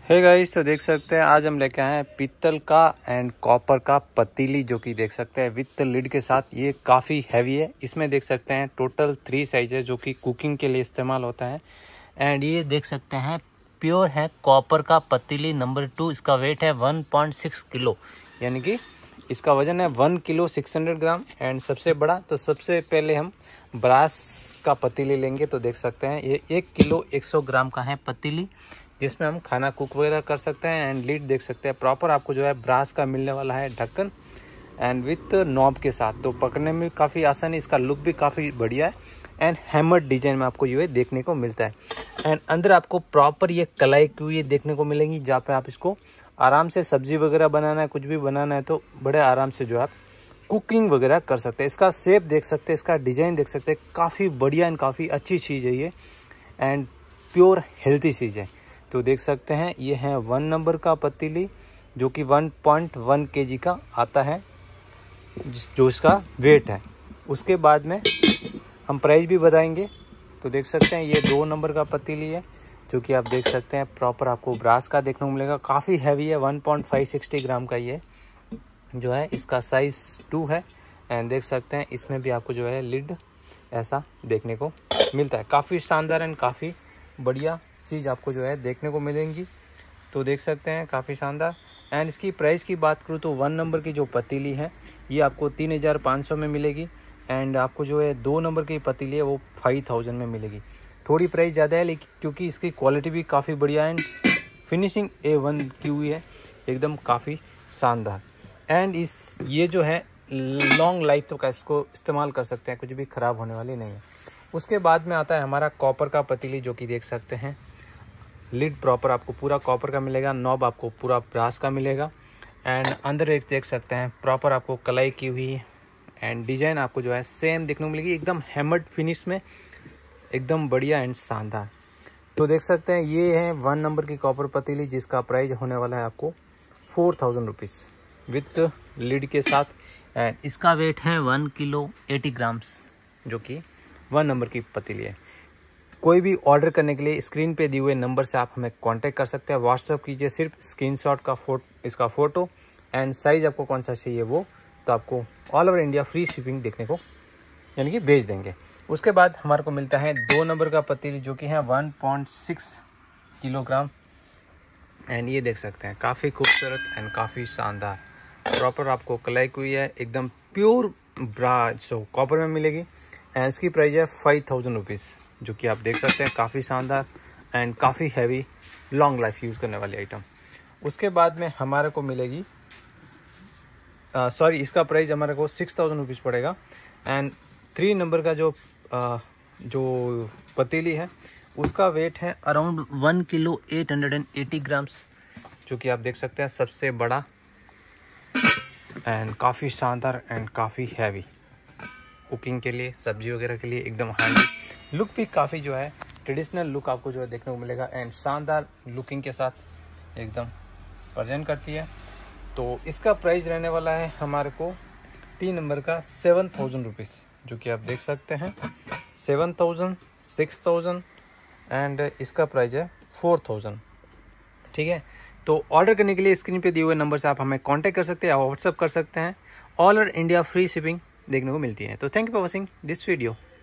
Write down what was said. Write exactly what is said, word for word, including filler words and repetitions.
Hey guys, तो देख सकते हैं आज हम लेके आए हैं पीतल का एंड कॉपर का पतीली, जो कि देख सकते हैं विथ लिड के साथ। ये काफ़ी हैवी है। इसमें देख सकते हैं टोटल थ्री साइज है जो कि कुकिंग के लिए इस्तेमाल होता है। एंड ये देख सकते हैं प्योर है कॉपर का पतीली नंबर टू। इसका वेट है वन पॉइंट सिक्स किलो, यानी कि इसका वजन है one kilo six hundred gram. And सबसे बड़ा, तो सबसे पहले हम ब्रास का पतीली लेंगे। तो देख सकते हैं ये एक किलो एक सौ ग्राम का है पतीली, जिसमें हम खाना कुक वगैरह कर सकते हैं। एंड लीड देख सकते हैं प्रॉपर आपको जो है ब्रास का मिलने वाला है ढक्कन एंड विथ नॉब के साथ। तो पकड़ने में काफ़ी आसानी, इसका लुक भी काफ़ी बढ़िया है। एंड हैमर्ड डिजाइन में आपको ये देखने को मिलता है। एंड अंदर आपको प्रॉपर ये कलाई की हुई देखने को मिलेंगी, जहाँ पे आप इसको आराम से सब्जी वगैरह बनाना है, कुछ भी बनाना है तो बड़े आराम से जो आप कुकिंग वगैरह कर सकते हैं। इसका शेप देख सकते हैं, इसका डिजाइन देख सकते हैं, काफ़ी बढ़िया एंड काफ़ी अच्छी चीज़ है ये। एंड प्योर हेल्थी चीज़ है। तो देख सकते हैं ये है वन नंबर का पतीली, जो कि वन पॉइंट वन केजी का आता है, जो इसका वेट है। उसके बाद में हम प्राइस भी बताएंगे। तो देख सकते हैं ये दो नंबर का पतीली है, जो कि आप देख सकते हैं प्रॉपर आपको ब्रास का देखने को मिलेगा। काफ़ी हैवी है, one point five six gram का ये जो है। इसका साइज टू है। एंड देख सकते हैं इसमें भी आपको जो है लिड ऐसा देखने को मिलता है। काफ़ी शानदार एंड काफ़ी बढ़िया चीज़ आपको जो है देखने को मिलेंगी। तो देख सकते हैं काफ़ी शानदार। एंड इसकी प्राइस की बात करूँ तो वन नंबर की जो पतीली है ये आपको तीन हज़ार पाँच सौ में मिलेगी। एंड आपको जो है दो नंबर की पतीली है वो फाइव थाउजेंड में मिलेगी। थोड़ी प्राइस ज़्यादा है, लेकिन क्योंकि इसकी क्वालिटी भी काफ़ी बढ़िया है एंड फिनिशिंग ए वन की हुई है, एकदम काफ़ी शानदार। एंड इस ये जो है लॉन्ग लाइफ तो इसको इस्तेमाल कर सकते हैं, कुछ भी ख़राब होने वाली नहीं है। उसके बाद में आता है हमारा कॉपर का पतीली, जो कि देख सकते हैं लिड प्रॉपर आपको पूरा कॉपर का मिलेगा, नॉब आपको पूरा ब्रास का मिलेगा। एंड अंदर एक देख सकते हैं प्रॉपर आपको कलाई की हुई एंड डिजाइन आपको जो है सेम देखने को मिलेगी, एकदम हैमर्ड फिनिश में, एकदम बढ़िया एंड शानदार। तो देख सकते हैं ये है वन नंबर की कॉपर पतीली, जिसका प्राइस होने वाला है आपको four thousand rupees with lid के साथ। एंड इसका वेट है वन किलो एटी ग्राम्स, जो कि वन नंबर की पतीली है। कोई भी ऑर्डर करने के लिए स्क्रीन पे दिए हुए नंबर से आप हमें कांटेक्ट कर सकते हैं। व्हाट्सअप कीजिए सिर्फ स्क्रीनशॉट का फोटो, इसका फोटो एंड साइज आपको कौन सा चाहिए वो, तो आपको all over India free shipping देखने को यानी कि भेज देंगे। उसके बाद हमारे को मिलता है दो नंबर का पतीली, जो कि है one point six kilogram. And ये देख सकते हैं काफ़ी खूबसूरत एंड काफ़ी शानदार, प्रॉपर आपको कलाई हुई है, एकदम प्योर ब्रास जो कॉपर में मिलेगी। एंड इसकी प्राइस है फाइव थाउजेंड रुपीज़, जो कि आप देख सकते हैं काफ़ी शानदार एंड काफ़ी हैवी लॉन्ग लाइफ यूज़ करने वाली आइटम। उसके बाद में हमारे को मिलेगी सॉरी इसका प्राइस हमारे को सिक्स थाउजेंड रुपीज़ पड़ेगा। एंड थ्री नंबर का जो आ, जो पतीली है उसका वेट है around one kilo eight hundred and eighty grams, जो कि आप देख सकते हैं सबसे बड़ा एंड काफ़ी शानदार एंड काफ़ी हैवी कुकिंग के लिए, सब्जी वगैरह के लिए एकदम हैंडी। लुक भी काफ़ी जो है ट्रेडिशनल लुक आपको जो है देखने को मिलेगा एंड शानदार लुकिंग के साथ एकदम प्रेजेंट करती है। तो इसका प्राइस रहने वाला है हमारे को तीन नंबर का सेवन थाउजेंड रुपीज़, जो कि आप देख सकते हैं seven thousand, six thousand and इसका प्राइस है फोर थाउजेंड। ठीक है, तो ऑर्डर करने के लिए स्क्रीन पे दिए हुए नंबर से आप हमें कांटेक्ट कर सकते हैं, व्हाट्सअप कर सकते हैं। All over India free shipping देखने को मिलती है। तो thank you for watching this video.